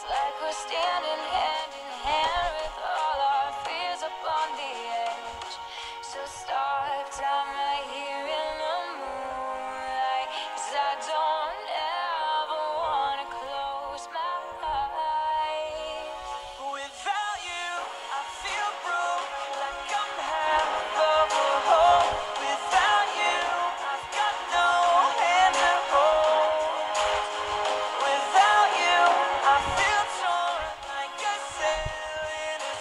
like we're standing hand in hand with all our fears upon the edge. So start time right here in the moonlight, 'cause I don't ever wanna close my eyes. Without you, I feel broke, like I'm half of a whole. Without you, I've got no hand to hold. Without you, I feel torn like a sail in a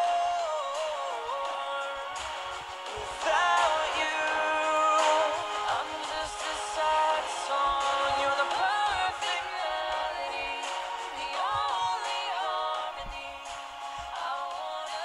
storm. Without you, I'm just a sad song. You're the perfect melody, the only harmony I wanna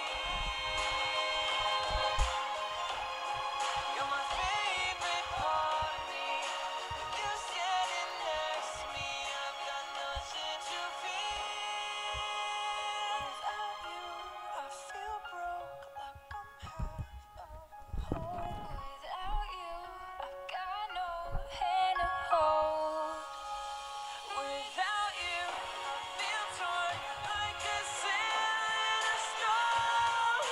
hear. You're my favorite part of me. With you standing next to me, I've got nothing to fear. Without you, I feel broke, like I'm half of a whole. Without you, I've got no hand to hold. Without you, I feel torn like a sail in a storm.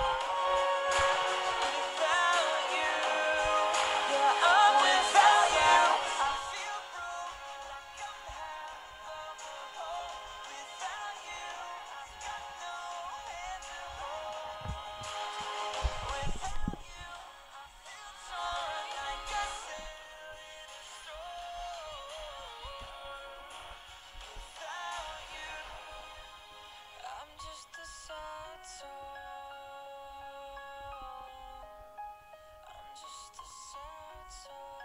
Without you, yeah, I'm without you. I feel broke, like I'm half of a whole. Without you, I've got no hand to hold. Without you, I feel torn like a sail in a storm. Without you, I'm just a sad song. I'm just a sad song.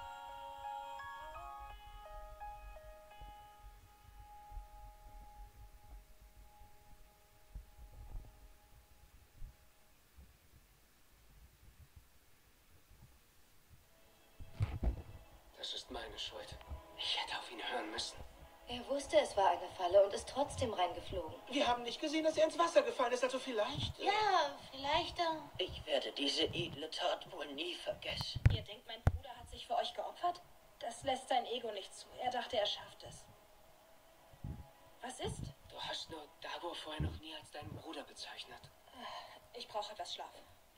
Das ist meine Schuld. Ich hätte auf ihn hören müssen. Er wusste, es war eine Falle und ist trotzdem reingeflogen. Wir haben nicht gesehen, dass er ins Wasser gefallen ist, also vielleicht... Ja, vielleicht. Ich werde diese edle Tat wohl nie vergessen. Ihr denkt, mein Bruder hat sich für euch geopfert? Das lässt sein Ego nicht zu. Er dachte, er schafft es. Was ist? Du hast nur Dago vorher noch nie als deinen Bruder bezeichnet. Ich brauche etwas Schlaf.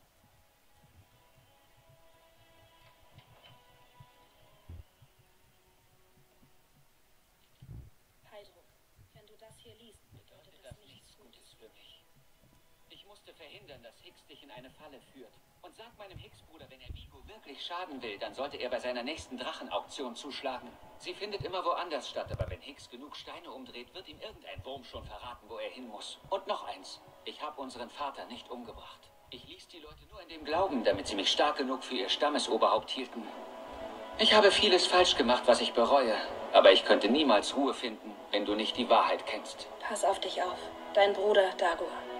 Heidruk, wenn du das hier liest, bedeutet das nichts Gutes für mich. Ich musste verhindern, dass Hicks dich in eine Falle führt. Und sag meinem Hicks-Bruder, wenn er Vigo wirklich schaden will, dann sollte er bei seiner nächsten Drachenauktion zuschlagen. Sie findet immer woanders statt, aber wenn Hicks genug Steine umdreht, wird ihm irgendein Wurm schon verraten, wo er hin muss. Und noch eins, ich habe unseren Vater nicht umgebracht. Ich ließ die Leute nur in dem Glauben, damit sie mich stark genug für ihr Stammesoberhaupt hielten. Ich habe vieles falsch gemacht, was ich bereue. Aber ich könnte niemals Ruhe finden, wenn du nicht die Wahrheit kennst. Pass auf dich auf. Dein Bruder Dagur.